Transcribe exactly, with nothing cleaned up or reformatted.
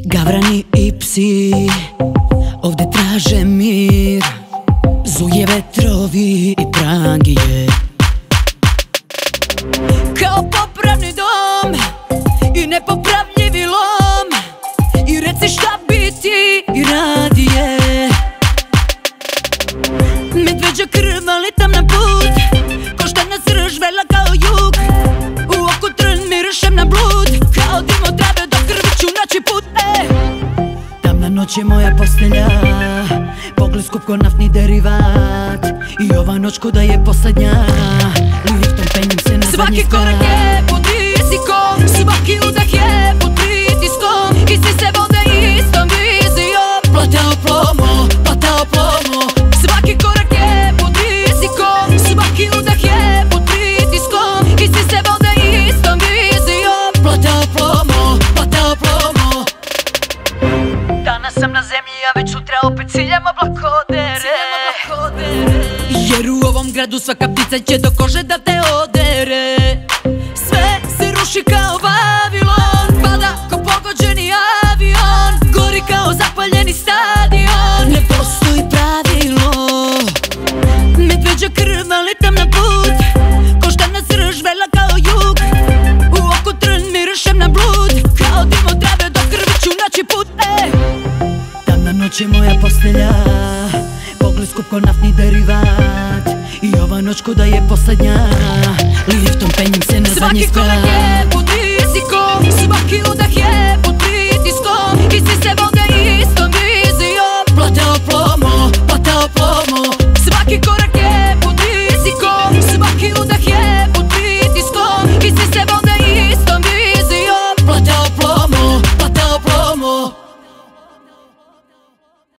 Gavrani i psi ovde traže mir, zuje vetrovi i prangije. Kao popravni dom i nepopravljivi lom, i reci šta bi ti i radije. Medveđa krv, ali tamna put, koštana srž, vela kao jug. U oku trn, mirišem na blud, kao dim od trave do krvi ću naći put. e. Tamna noć je moja postelja, pogled skup ko naftni derivat, i ova noć ko da je poslednja, liftom penjem se na zadnji sprat. Svaki korak je pod rizikom, svaki udah je pod pritiskom, i svi se vode istom vizijom. Platao plomo, platao plomo. Svaki korak je pod rizikom, svaki udah je pod pritiskom, i svi se vode istom vizijom. Platao plomo, platao plomo. Danas sam na zemlji, a već sutra opet ciljam oblakodere. Jer u ovom gradu svaka ptica će do kože da te odere. Sve se ruši kao Vavilon, pada ko pogođeni avion, gori kao zapaljeni stadion. Ne postoji pravilo, medveđa krv, ali tamna put, koštana srž, vela kao jug. U oku trn, mirišem na blud, kao dim od trave do krvi ću naći put. e. Tamna noć je moja postelja, pogled skup ko naftni derivat, i ova noć ko da je poslednja, liftom penjem se na zadnji sprat. Svaki korak je pod rizikom, svaki udah je pod pritiskom, i svi se vode istom vizijom. Platao plomo,